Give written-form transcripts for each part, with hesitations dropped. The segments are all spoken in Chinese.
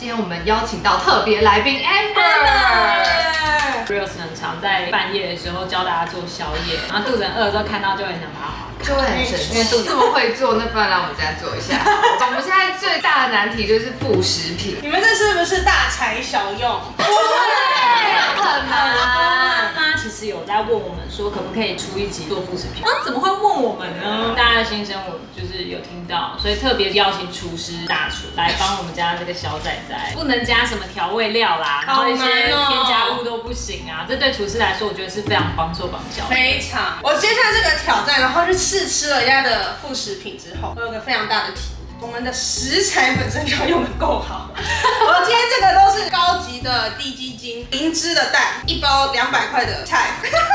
今天我们邀请到特别来宾 Amber。Reels 很常在半夜的时候教大家做宵夜，然后肚子很饿的时候看到就很想把它划开， 就会很神奇，因为肚子这么会做，那不然来我们家做一下。我们现在最大的难题就是副食品， 你们这是不是大材小用？ 不会，很难。 那其实有在问我们说，可不可以出一集做副食品？怎么会问我们呢？大家的心声我就是有听到，所以特别邀请厨师大厨来帮我们家这个小仔仔，不能加什么调味料啦，然后一些添加物都不行啊。这对厨师来说，我觉得是非常帮手帮脚。 非常。我接下这个挑战，然后去试吃了人家的副食品之后，我有个非常大的体悟，我们的食材本身就要用的够好。我今天这个都是高级的地基精，灵芝的蛋，一包200块的菜。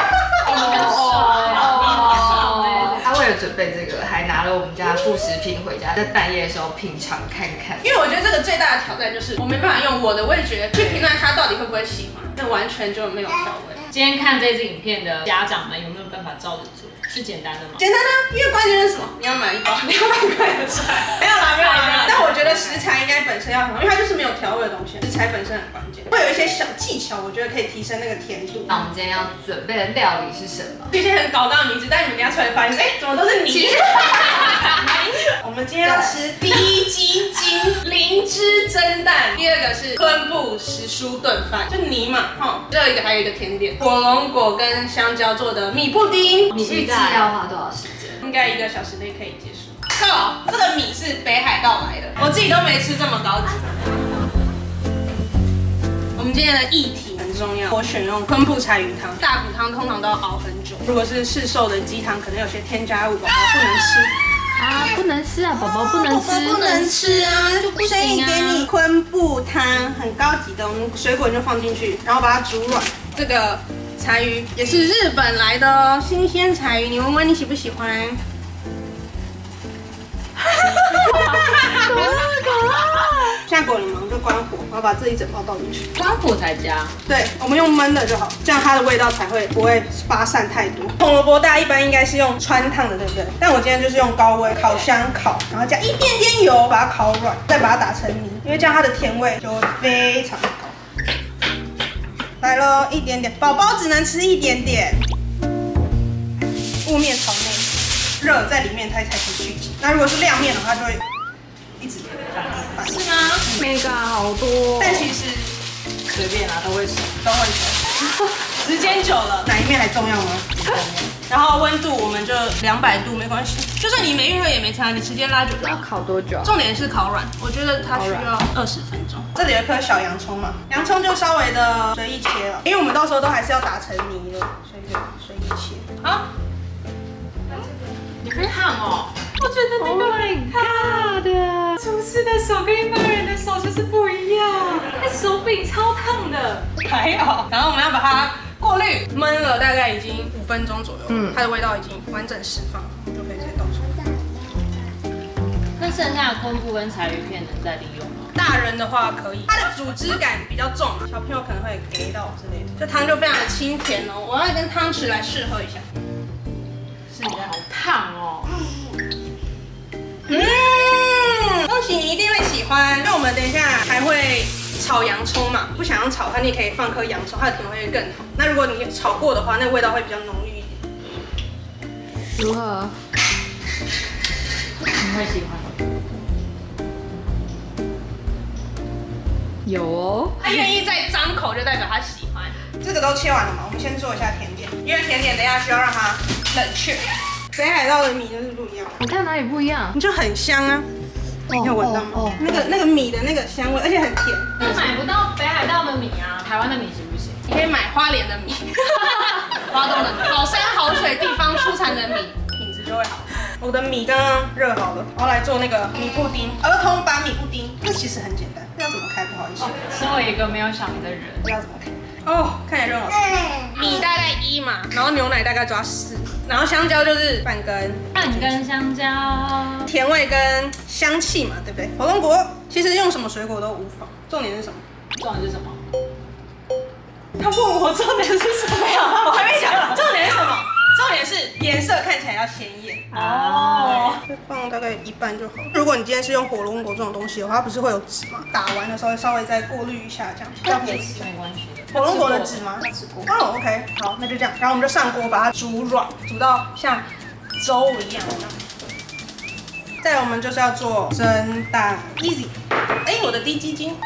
他为了准备这个，还拿了我们家的副食品回家，在半夜的时候品尝看看。 因为我觉得这个最大的挑战就是我没办法用我的味觉去评断他到底会不会喜欢，那完全就没有调味。 今天看这支影片的家长们有没有办法照着做？是简单的吗？ 简单啊，因为关键是什么？你要买一包200块的菜。没有啦，没有啦。但我觉得食材应该本身要很好，因为它就是没有调味的东西，食材本身很关键。会有一些小技巧，我觉得可以提升那个甜度。 那我们今天要准备的料理是什么？ 这些很高档的名字，但你们等下出来发现，哎，怎么都是泥？我们今天要吃低基精灵芝蒸蛋，第二个是昆布时蔬炖饭，就泥嘛，哈。最后一个还有一个甜点，火龙果跟香蕉做的米布丁。 你预计要花多少时间？ 应该1个小时内可以结束。够，这个米是北海道来的，我自己都没吃这么高级。我们今天的议题很重要，我选用昆布柴鱼汤。大骨汤通常都要熬很久，如果是市售的鸡汤，可能有些添加物，宝宝不能吃。 啊，不能吃啊，宝宝不能吃， 不能吃啊，就不行。所以给你昆布汤，很高级的，我们水果就放进去，然后把它煮软。这个柴鱼也是日本来的哦，新鲜柴鱼，你闻闻你喜不喜欢？现在果柠檬就关火，然后把这一整包倒进去， 关火才加。 对，我们用焖的就好，这样它的味道才会不会发散太多。红萝卜大家一般应该是用穿烫的，对不对？但我今天就是用高温烤箱烤，然后加一点点油把它烤软，再把它打成泥，因为这样它的甜味就会非常高。来咯，一点点，宝宝只能吃一点点。雾面朝内，热在里面它才可以聚集。那如果是亮面的话，就会一直翻。 是吗 ？mega 好多， 但其实随便啊，都会熟， 都会熟。时间久了，哪一面还重要吗？然后温度我们就200度没关系，就算你没预热也没差，你直接拉就好。 要烤多久？ 重点是烤软，我觉得它需要20分钟。这里有一颗小洋葱嘛，洋葱就稍微的随意切了，因为我们到时候都还是要打成泥的，所以就随意切。好， 你会烫哦。我觉得那个 Oh my god！ 厨师的手跟一般人的手就是不一样，那手柄超烫的。 还好。然后我们要把它过滤，焖了大概已经5分钟左右，它的味道已经完整释放了，就可以直接倒出来。 那剩下的昆布跟柴鱼片能再利用吗？ 大人的话可以，它的组织感比较重嘛，小朋友可能会给到之类的。这汤就非常的清甜哦，我要跟汤匙来试喝一下。是的， 好烫哦。 恭喜你一定会喜欢，因为我们等一下还会炒洋葱嘛，不想要炒它，你也可以放颗洋葱，它的甜味会更好。那如果你炒过的话，那味道会比较浓郁一点。 如何？ 你会喜欢？ 有哦， 他愿意再张口，就代表他喜欢。这个都切完了嘛，我们先做一下甜点，因为甜点等一下需要让它冷却。北海道的米就是不一样， 我看哪里不一样？ 你就很香啊。你有闻到吗？那个米的那个香味，而且很甜。 你买不到北海道的米啊，台湾的米行不行？ 你可以买花莲的米，花东的米，好山好水地方出产的米，品质就会好。我的米刚刚热好了，我要来做那个米布丁，儿童版米布丁。这其实很简单，要怎么开？不好意思， 身为一个没有小孩的人， 不知道怎么开。哦，看起来就很好吃。米大概1嘛，然后牛奶大概抓4，然后香蕉就是半根香蕉， 甜味跟香气嘛，对不对？火龙果其实用什么水果都无妨，重点是什么？ 重点是什么？ 他问我重点是什么呀？我还没讲，重点是什么？重点是颜色看起来要鲜艳哦。这放大概一半就好。如果你今天是用火龙果这种东西的话，它不是会有籽吗？打完的时候稍微再过滤一下，这样比较便宜。 没关系。 火龙果的籽吗？ 吃过。 哦 ，OK， 好，那就这样。然后我们就上锅把它煮软，煮到像粥一样这样。再来我们就是要做蒸蛋 ，easy。哎，我的低鸡精。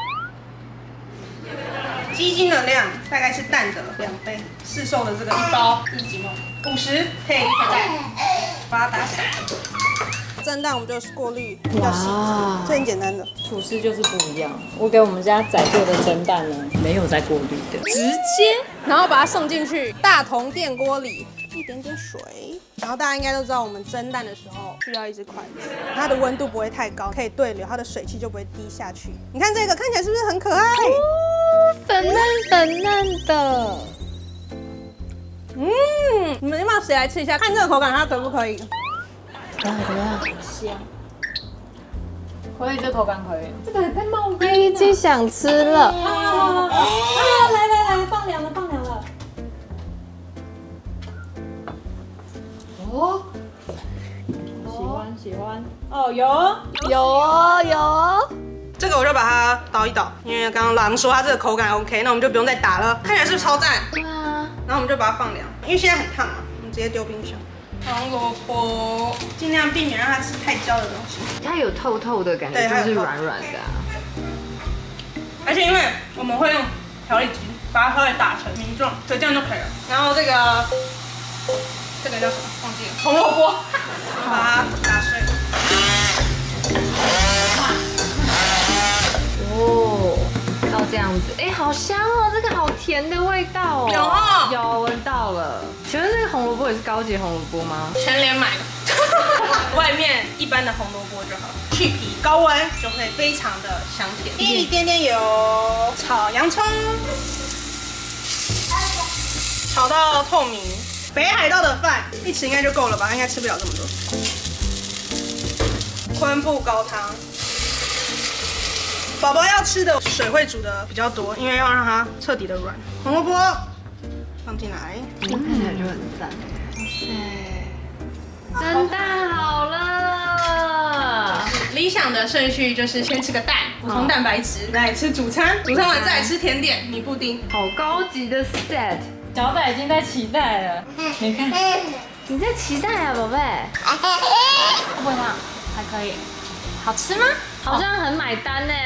鸡精的量大概是蛋的2倍，市售的这个1包1斤50配1颗蛋，把它打散。蒸蛋我们就是过滤比较细，这很简单的。 厨师就是不一样，我给我们家仔做的蒸蛋呢，没有再过滤的，直接， 然后把它送进去大同电锅里，一点点水。然后大家应该都知道，我们蒸蛋的时候需要一只筷子，它的温度不会太高，可以对流，它的水汽就不会滴下去。你看这个看起来是不是很可爱？ 粉嫩粉嫩的。 你们要不要谁来吃一下？看这个口感，它可不可以？ 怎么样？ 香。可以，这口感可以。 这个在冒我已经想吃了。 来，放凉了。 哦，喜欢。哦，有有。 这个我就把它倒一倒，因为刚刚狼说它这个口感 OK，那我们就不用再打了。看起来是不是超赞？ 对啊。 然后我们就把它放凉，因为现在很烫嘛，我们直接丢冰箱。黄萝卜尽量避免让它吃太焦的东西， 它有透透的感觉，就是软软的啊。 而且因为我们会用调理机把它稍微打成泥状，所以这样就可以了。然后这个叫什么？忘记了，红萝卜，把它打碎。 哦，到这样子，哎，好香哦，这个好甜的味道哦。有闻到了。请问这个红萝卜也是高级红萝卜吗？ 全联买的，外面一般的红萝卜就好，去皮高温就会非常的香甜。一点点油，炒洋葱，炒到透明。北海道的饭1匙应该就够了吧？应该吃不了这么多。昆布高汤，宝宝要吃的水会煮的比较多，因为要让它彻底的软。红萝卜放进来， 看起来就很赞。哇塞，蒸蛋好了。 理想的顺序就是先吃个蛋，补充蛋白质，来吃主餐，主餐完再来吃甜点米布丁。 好高级的 set。 小仔已经在期待了，你看， 你在期待啊，宝贝？ 会烫，还可以。好吃吗？ 好像很买单呢。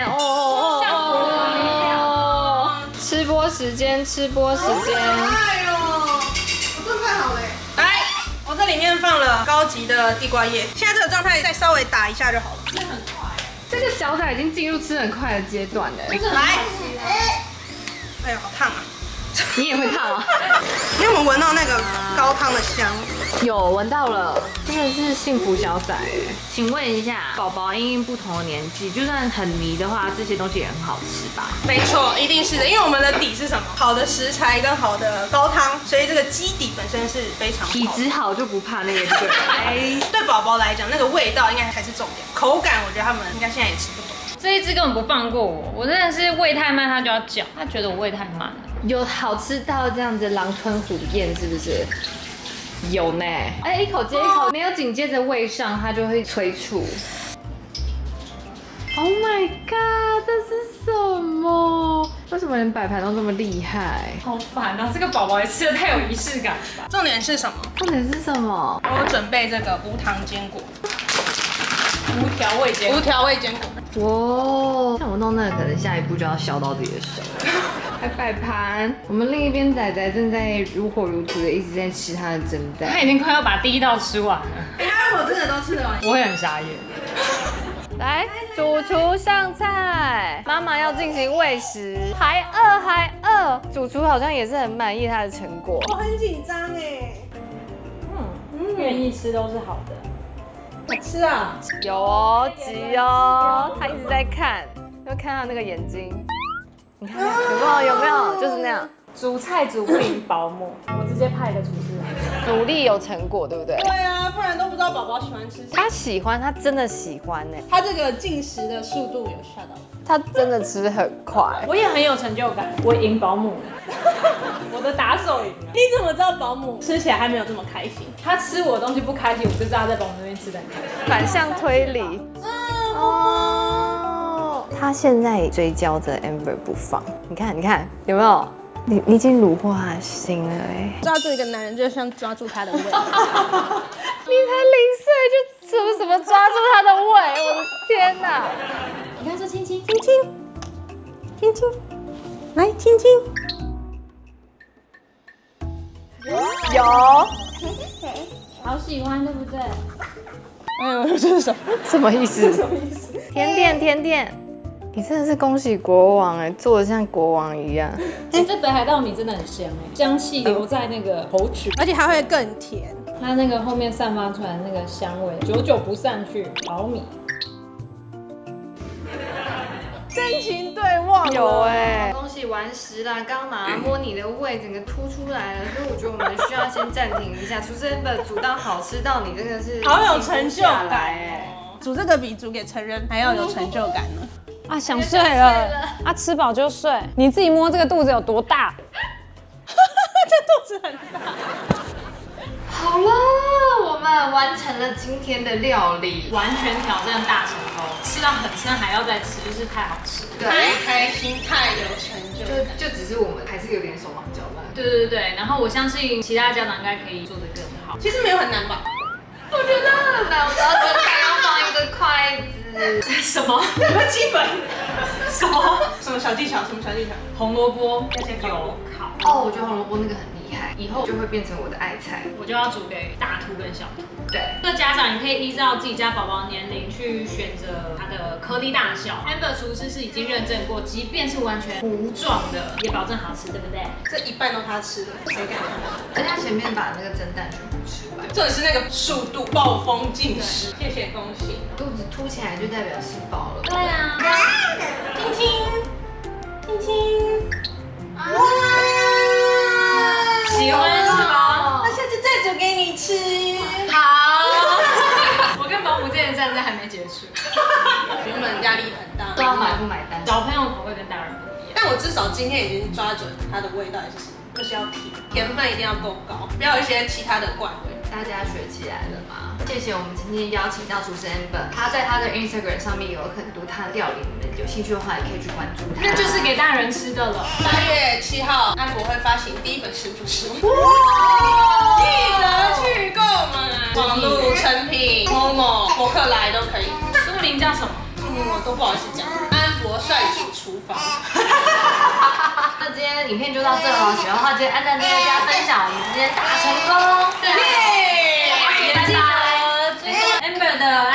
吃播时间。 哎呦，我炖快好了。来，我这里面放了高级的地瓜叶，现在这个状态再稍微打一下就好了。 吃很快。 这个小仔已经进入吃很快的阶段了。 来，哎呦，好烫啊！ 你也会烫啊？ 因为我们闻到那个高汤的香， 有闻到了，真的是幸福小仔哎。请问一下，宝宝因不同的年纪，就算很迷的话，这些东西也很好吃吧？ 没错，一定是的，因为我们的底是什么？好的食材跟好的高汤，所以这个基底本身是非常好的。 体质好就不怕那个对。 对宝宝来讲，那个味道应该才是重点，口感我觉得他们应该现在也吃不懂。 这一只根本不放过我，我真的是喂太慢，它就要叫，它觉得我喂太慢了。 有好吃到这样子狼吞虎咽是不是？有呢，哎，一口接一口，没有紧接着喂上，它就会催促。Oh my god， 这是什么？为什么连摆盘都这么厉害？ 好烦啊！这个宝宝也吃的太有仪式感了吧？ 重点是什么？ 重点是什么？ 我准备这个无糖坚果， 无调味坚果。 无调味坚果。 哇，像我弄那个，可能下一步就要削到自己的手。还摆盘，我们另一边仔仔正在如火如荼的一直在吃他的蒸蛋。 他已经快要把第一道吃完了。 他如果真的都吃得完， 我会很傻眼。 来，主厨上菜，妈妈要进行喂食，还饿，主厨好像也是很满意他的成果。 我很紧张哎。 愿意吃都是好的。 好吃啊！ 有哦，急哦，他一直在看，要看他那个眼睛。你看有没有？就是那样。 煮菜煮不赢保姆，我直接派个厨师来。 努力有成果，对不对？ 对啊，不然都不知道宝宝喜欢吃什么。 他喜欢，他真的喜欢呢。 他这个进食的速度有吓到我。 他真的吃很快。 我也很有成就感，我赢保姆了，我的打手赢了。 你怎么知道保姆吃起来还没有这么开心？ 他吃我的东西不开心，我就知道他在保姆那边吃的很开心。 反向推理。哦，他现在追焦着 Amber 不放，你看，你看有没有？你已经虏获他的心了哎！ 抓住一个男人就像抓住他的胃。 你才0岁就什么抓住他的胃，我的天哪！ 你看说亲亲， 亲亲，亲亲，来亲亲。 有， 好喜欢，对不对？ 哎呦，这是什么？ 什么意思？ 什么意思？ 甜点，甜点，你真的是恭喜国王哎，做的像国王一样。 这北海道米真的很香哎，香气留在那个口齿， 而且还会更甜。 它那个后面散发出来那个香味，久久不散去。好米， 真情对望有哎， 东西完食啦，刚刚马上摸你的胃，整个凸出来了，所以我觉得我们需要先暂停一下。厨师 Amber 煮到好吃到你真的是好有成就感哎！ 煮这个比煮给成人还要有成就感呢。 啊，想睡了，啊，吃饱就睡。你自己摸这个肚子有多大？ 这肚子很大。 好了，我们完成了今天的料理， 完全挑战大成功，吃到很撑还要再吃，就是太好吃了。 对， 开心，太有成就感。 就只是我们还是有点手忙脚乱。 对对对，然后我相信其他家长应该可以做得更好。 其实没有很难吧？ 我觉得很难，我只要觉得要放一个筷子。 什么？基本？什么？ 什么小技巧？什么小技巧？ 红萝卜要先有烤。 烤， 哦，我觉得红萝卜那个很厉害，以后就会变成我的爱菜。 我就要煮给大兔跟小兔。 对， 这个家长也可以依照自己家宝宝年龄去选择它的颗粒大小。Amber 厨师是已经认证过，即便是完全糊状的，也保证好吃，对不对？ 这一半都他吃的，谁敢？ 而且他前面把那个蒸蛋全部吃完， 这也是那个速度暴风进食。谢谢，恭喜。 肚子凸起来就代表吃饱了。 对啊。 听听，听听。 喜欢是吧？ 那下次再煮给你吃。 好。我跟保姆之前的战争还没结束。 原本压力很大， 不知道买不买单。 小朋友口味跟大人不一样。 但我至少今天已经抓准它的味道是什么，就是要甜，甜分一定要够高，不要有一些其他的怪味。 大家学起来了吗？谢谢我们今天邀请到厨师 Amber，他在他的 Instagram 上面有很多他的料理，你们有兴趣的话也可以去关注他。 那就是给大人吃的了。 8月7号，安博会发行第一本食谱书，记得去购买。网络成品、Momo、博客来都可以。 书名叫什么？ 我都不好意思讲。安博帅煮厨房。 那今天影片就到这了，喜欢的话记得按赞、订阅、加分享，我们今天大成功。 也记得追踪 Amber 的